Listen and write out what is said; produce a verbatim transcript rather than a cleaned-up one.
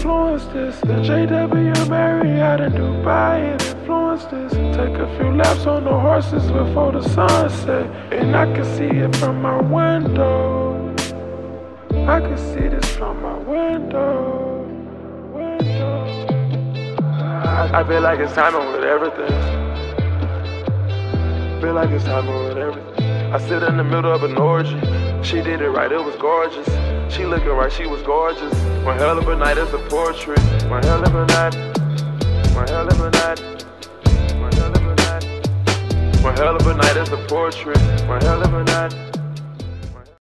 influenced this. The J W Marriott in Dubai it influenced this. Take a few laps on the horses before the sunset, and I can see it from my window. I can see this from my window. Window. I, I feel like it's timing with everything. Feel like it's timing with everything. I sit in the middle of an orgy. She did it right, it was gorgeous. She looking right, she was gorgeous. One hell of a night is a portrait. One hell of a night. One hell of a night. One hell of a night. One hell of a night is a portrait. One hell of a night.